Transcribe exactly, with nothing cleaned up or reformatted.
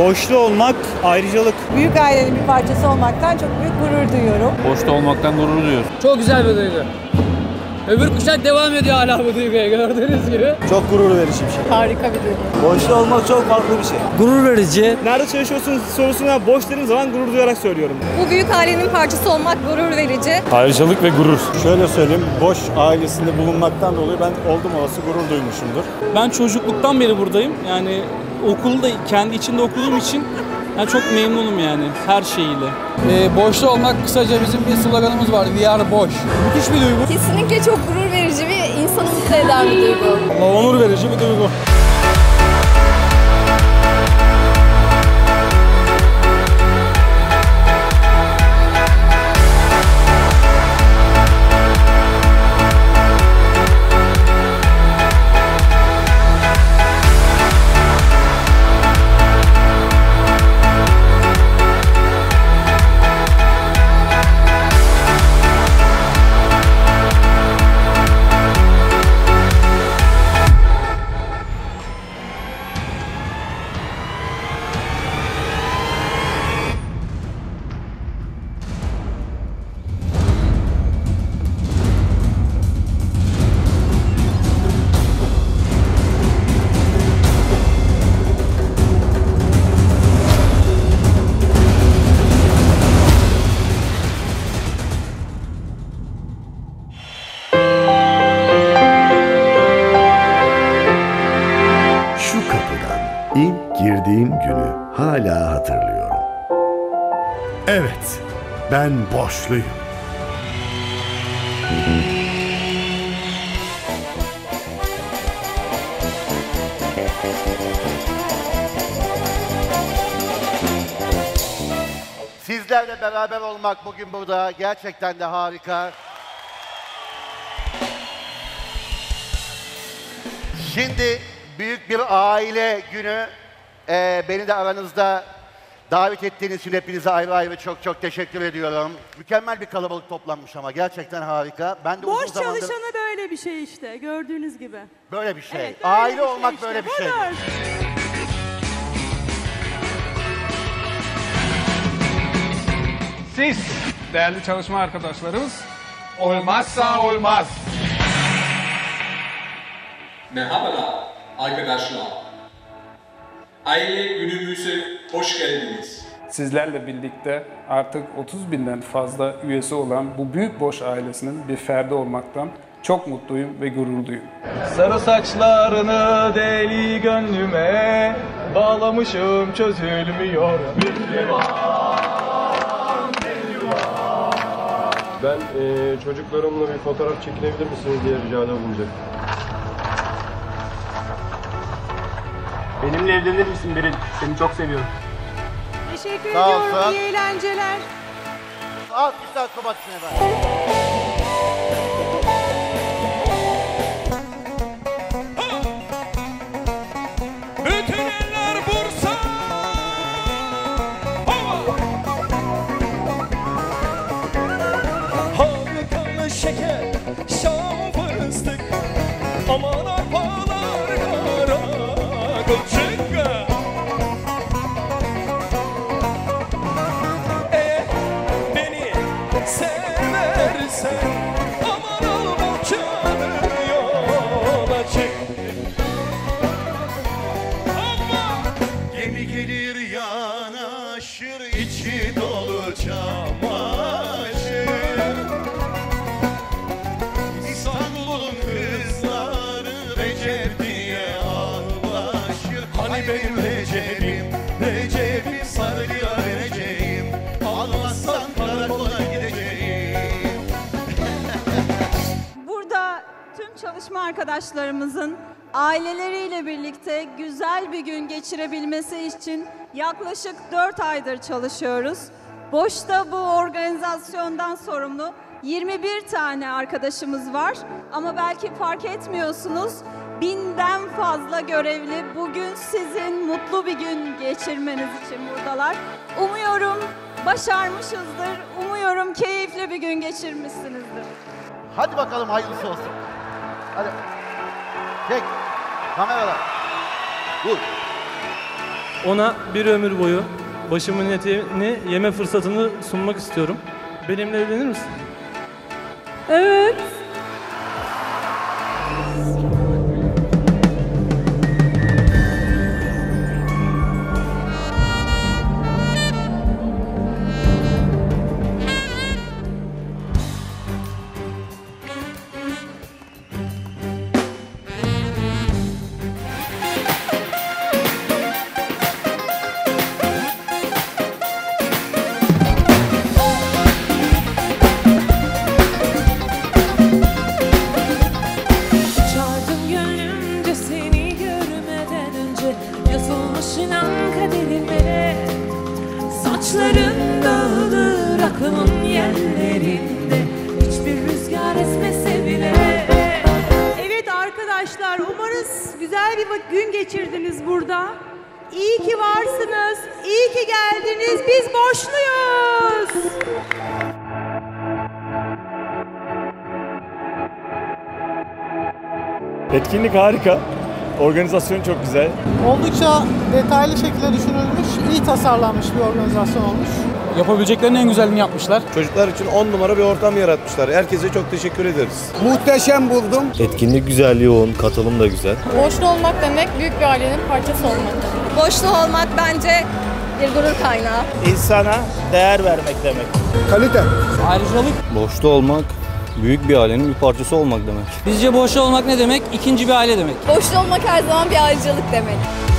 Boşta olmak ayrıcalık. Büyük ailenin bir parçası olmaktan çok büyük gurur duyuyorum. Boşta olmaktan gurur duyuyorum. Çok güzel bir duygu. Öbür kuşak devam ediyor hala bu duyguya, gördüğünüz gibi. Çok gurur verici bir şey. Harika bir duygu. Boşta olmak çok farklı bir şey. Gurur verici. Nerede çalışıyorsunuz sorusuna boş dediğim zaman gurur duyarak söylüyorum. Bu büyük ailenin parçası olmak gurur verici. Ayrıcalık ve gurur. Şöyle söyleyeyim, boş ailesinde bulunmaktan dolayı ben oldum olası gurur duymuşumdur. Ben çocukluktan beri buradayım. Yani okulu da kendi içinde okuduğum için yani çok memnunum yani her şeyiyle. Ee, boşta olmak kısaca bizim bir sloganımız var. We are boş. Müthiş bir duygu. Kesinlikle çok gurur verici ve insanı mutlu eden bir duygu. Onur verici bir duygu. İlk girdiğim günü hala hatırlıyorum. Evet, ben boşluyum. Sizlerle beraber olmak bugün burada gerçekten de harika. Şimdi büyük bir aile günü. Ee, beni de aranızda davet ettiğiniz için hepinize ayrı ayrı çok çok teşekkür ediyorum. Mükemmel bir kalabalık toplanmış ama gerçekten harika. Ben de Boş uzun zamandır... çalışanı böyle bir şey işte, gördüğünüz gibi. Böyle bir şey. Evet, böyle aile bir şey olmak işte. böyle bir şey. Budur. Siz değerli çalışma arkadaşlarımız olmazsa olmaz. Merhabalar arkadaşlar. Aile günümüze hoş geldiniz. Sizlerle birlikte artık otuz binden fazla üyesi olan bu büyük boş ailesinin bir ferdi olmaktan çok mutluyum ve gururluyum. Sarı saçlarını deli gönlüme bağlamışım, çözülmüyor. Ben e, çocuklarımla bir fotoğraf çekinebilir misiniz diye ricada bulunacağım. Benimle evlenir misin Beril? Seni çok seviyorum. Teşekkür Sağ ediyorum, olsun. iyi eğlenceler. Alkışlar Kubat'ın efendim. Bütün eller Bursa! Halkalı şeker, şam fıstık, aman arpalar kara kılçık. Eğer beni seversen aman al boçanı yola çık. Gemi gelir yanaşır, içi dolu çamaşır. İstanbul'un kızları Recep diye ağlaşır. Hani benim Recep'im, Recep'im sarı lira vereceğim. Almazsan karakola gideceğim. Burada tüm çalışma arkadaşlarımızın aileleriyle birlikte güzel bir gün geçirebilmesi için yaklaşık dört aydır çalışıyoruz. Boşta bu organizasyondan sorumlu yirmi bir tane arkadaşımız var. Ama belki fark etmiyorsunuz, binden fazla görevli bugün sizin mutlu bir gün geçirmeniz için buradalar. Umuyorum başarmışızdır, umuyorum keyifli bir gün geçirmişsinizdir. Hadi bakalım hayırlısı olsun. Hadi. Çek. Kameralar. Vur. Ona bir ömür boyu başımın eteğini yeme fırsatını sunmak istiyorum. Benimle evlenir misin? Evet. Çaldım gönlümce seni görmeden önce, yazılmış inan kaderime. Saçların dağılır aklımın yerlerinde, hiçbir rüzgar esmese bile. Evet arkadaşlar, umarız güzel bir gün geçirdiniz burada. İyi ki varsınız, iyi ki geldiniz. Biz Boşluyuz. Etkinlik harika. Organizasyon çok güzel. Oldukça detaylı şekilde düşünülmüş, iyi tasarlanmış bir organizasyon olmuş. Yapabileceklerinin en güzelini yapmışlar. Çocuklar için on numara bir ortam yaratmışlar. Herkese çok teşekkür ederiz. Muhteşem buldum. Etkinlik güzel, yoğun, katılım da güzel. Boşlu olmak demek büyük bir ailenin parçası olmak. Boşlu olmak bence bir gurur kaynağı. İnsana değer vermek demek. Kalite. Ayrıcalık. Boşta olmak, büyük bir ailenin bir parçası olmak demek. Bizce boşta olmak ne demek? İkinci bir aile demek. Boşlu olmak her zaman bir ayrıcalık demek.